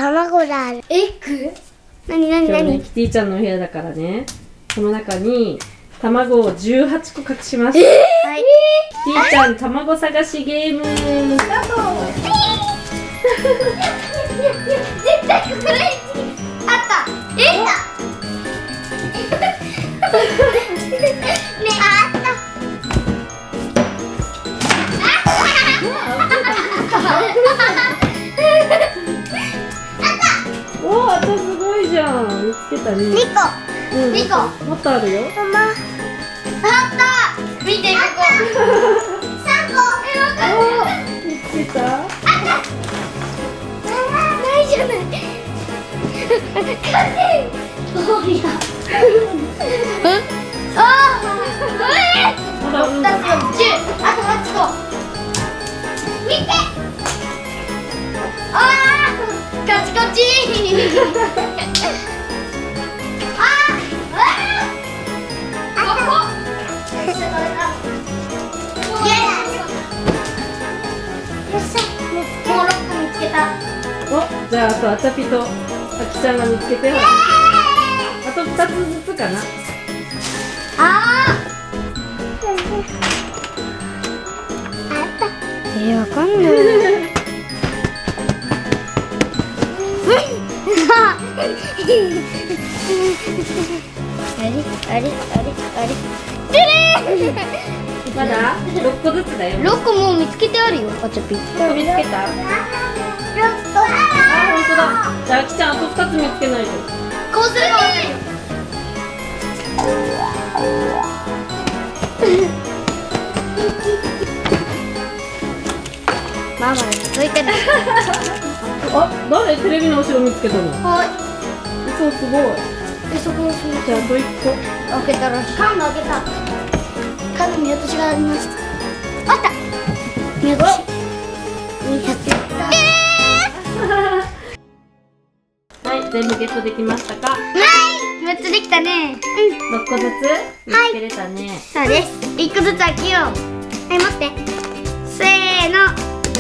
卵だ。エッグ？なになになに？ キティちゃんのお部屋だからね。この中に卵を18個隠します。 はい。 キティちゃん卵探しゲームスタート。 絶対これあった。ね、あった。 おお、あとすごいじゃん。見つけたね。 2個。2個。 もっとあるよ。 ママ。あった。見てここ。3個。わかる。 見つけた。 ないじゃない。ご褒美だ。ああ。 まだ 2つ10。あと8個。見て。ああ。カチカチ。ああ。ここ。もう6個見つけた。 お、じゃああとあちゃぴとあきちゃんが見つけて。あと2つずつかな。 あった。わかんない。 まだ6個ずつだよ。 6個もう見つけてあるよ、ガチャピン。 見つけた？あ、本当だ。じゃああきちゃんあと2つ見つけないと。 こうするか。ママについてる。 あ、誰？テレビの後ろ見つけたの？ はい。 そう、すごい。 そこを閉めて。 じゃああと1個。 開けたらしい。缶も開けた。缶の見落としがありました。あった。見落とし。200。 はい、全部ゲットできましたか？ はい。6つできたね。 6個ずつ見つけれたね。 そうです。1個ずつ開けよう。はい、持って。せーの。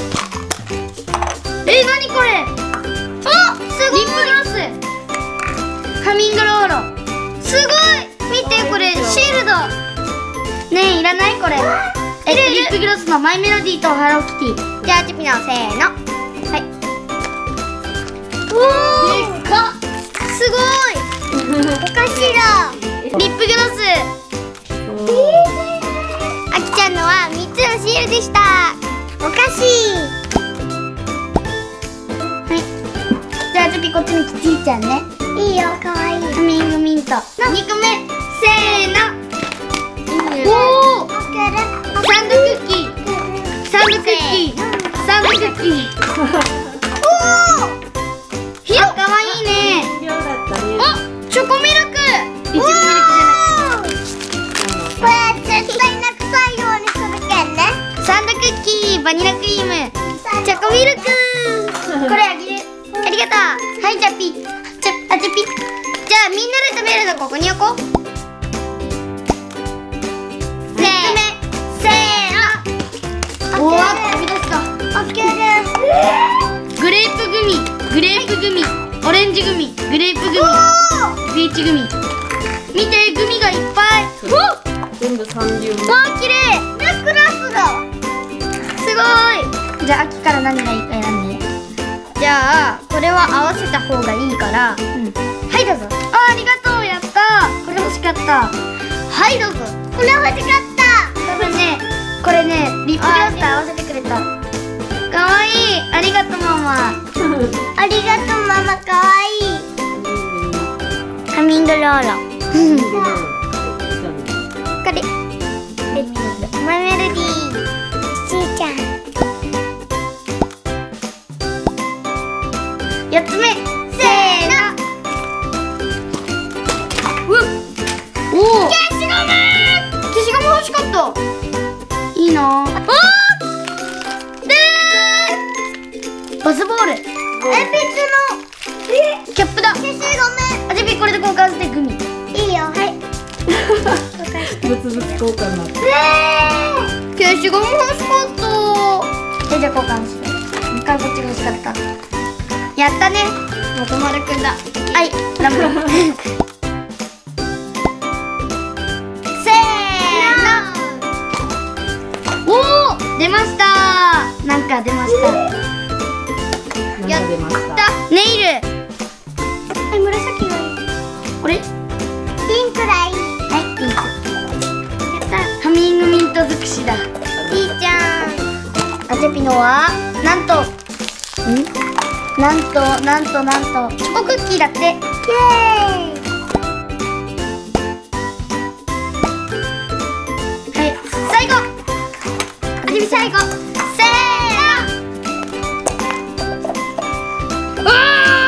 なにこれ。あ、すごい。リップグロス。ハミングローロ。すごい。見てこれシールド。ねえ、いらないこれ。リップグロスのマイメロディーとハローキティ。じゃあチピのせーの。はい。おお。でかっ。すごい。おかしら。リップグロス。あきちゃんのは3つのシールでした。おかしい。はい。じゃあチピこっちのキティちゃんね。いいよ、かわいい。ハミングミント。2個目。せーの。おお。サンドクッキー。サンドクッキー。サンドクッキー。おお。ひろ、かわいいね。 量だったね。 あ、チョコミルク。いちごミルクじゃない。これ絶対なくさいようにするけんね。サンドクッキー、バニラクリーム、チョコミルク。これあげる。ありがとう。はい、じゃあピ。じゃあピ。じゃあみんなで食べるのここに置こう。せーの。おお、飛び出した。開ける。グレープグミ、グレープグミ、オレンジグミ、グレープグミ、ピーチグミ。見て、グミがいっぱい。 全部サンリオ。 わあ、綺麗。ネックレスだ。すごい。じゃあ秋から何がいいか選んで。じゃあこれは合わせた方がいいから、はいどうぞ。ありがとう。やった。これ欲しかった。はいどうぞ。これ欲しかった。これねリップグロスと合わせてくれた。かわいい。ありがとうママ。ありがとうママ、かわいい。ハミングローロ。これマイメロディー。ちーちゃん。4つ目。せーの。おお。消しゴム。消しゴム欲しかった。いいな。あー。バズボール。鉛筆のキャップだ。消しゴム。あ、じゃあこれで交換してグミ。いいよ。はい。 物々交換になって。 消しゴム欲しかった。じゃあ交換して。一回こっちが欲しかった。やったね。 まとまるくんだ。はいラムせーの。おお出ました。なんか出ました。 なんか出ました。 ネイル。はい紫がいい。これピンクがいい。はいピンク。やった。ハミングミント尽くしだ。ピーちゃん。アチェピノはなんとチョコクッキーだって。イエーイ。はい最後。アチェピ最後。せーの。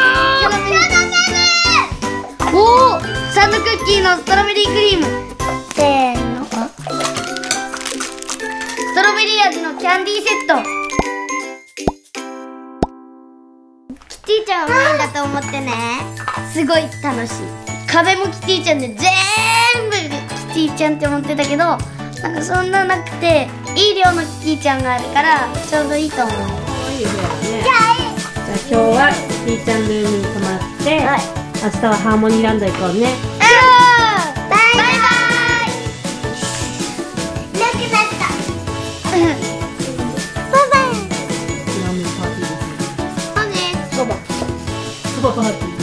おおサンドクッキーのストロベリークリーム。せーの。ストロベリー味のキャンディーセット。キティちゃんはメインだと思ってね。すごい楽しい。壁もキティちゃんで全部キティちゃんって思ってたけど、なんかそんななくていい量のキティちゃんがあるからちょうどいいと思う。 いい部屋だね。じゃあ今日はキティちゃんルームに泊まって、はい、明日はハーモニーランド行こうね。 バイバイ。なくなった。バイバイ。 ラーメンパーティーですね。 そうね。 そばパーティー。